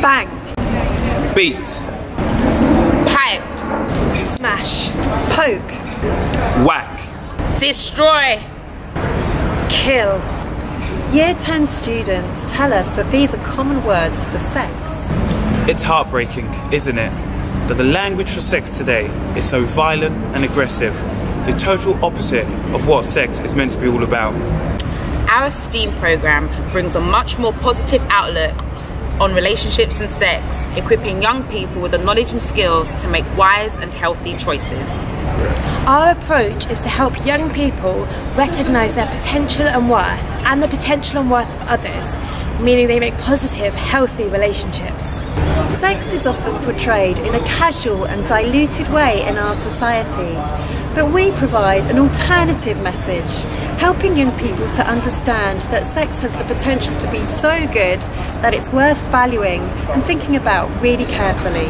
Bang. Beat. Pipe. Smash. Poke. Whack. Destroy. Kill. Year 10 students tell us that these are common words for sex. It's heartbreaking, isn't it? That the language for sex today is so violent and aggressive, the total opposite of what sex is meant to be all about. Our Esteem program brings a much more positive outlook on relationships and sex, equipping young people with the knowledge and skills to make wise and healthy choices. Our approach is to help young people recognise their potential and worth, and the potential and worth of others, meaning they make positive, healthy relationships. Sex is often portrayed in a casual and diluted way in our society, but we provide an alternative message, helping young people to understand that sex has the potential to be so good that it's worth valuing and thinking about really carefully.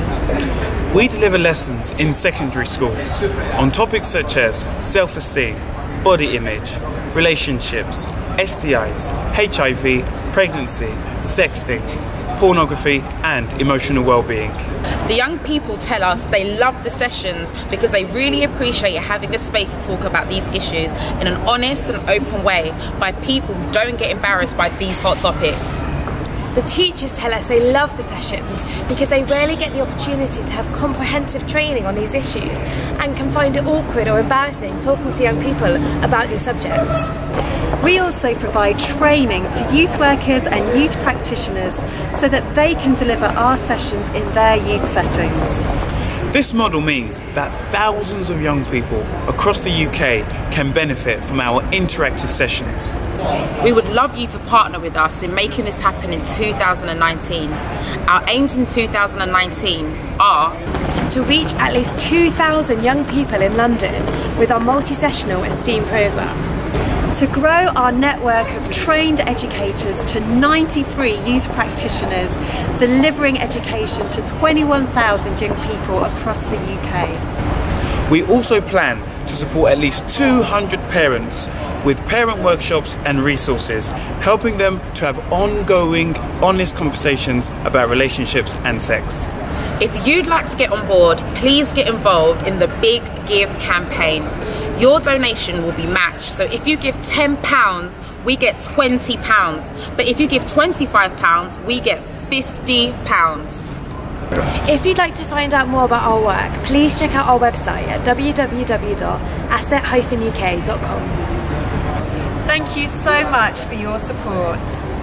We deliver lessons in secondary schools on topics such as self-esteem, body image, relationships, STIs, HIV, pregnancy, sexting, pornography and emotional well-being. The young people tell us they love the sessions because they really appreciate having a space to talk about these issues in an honest and open way by people who don't get embarrassed by these hot topics. The teachers tell us they love the sessions because they rarely get the opportunity to have comprehensive training on these issues and can find it awkward or embarrassing talking to young people about these subjects. We also provide training to youth workers and youth practitioners so that they can deliver our sessions in their youth settings. This model means that thousands of young people across the UK can benefit from our interactive sessions. We would love you to partner with us in making this happen in 2019. Our aims in 2019 are to reach at least 2,000 young people in London with our multi-sessional Esteem programme. To grow our network of trained educators to 93 youth practitioners, delivering education to 21,000 young people across the UK. We also plan to support at least 200 parents with parent workshops and resources, helping them to have ongoing, honest conversations about relationships and sex. If you'd like to get on board, please get involved in the Big Give campaign. Your donation will be matched, so if you give £10, we get £20, but if you give £25, we get £50. If you'd like to find out more about our work, please check out our website at www.acet-uk.com. Thank you so much for your support.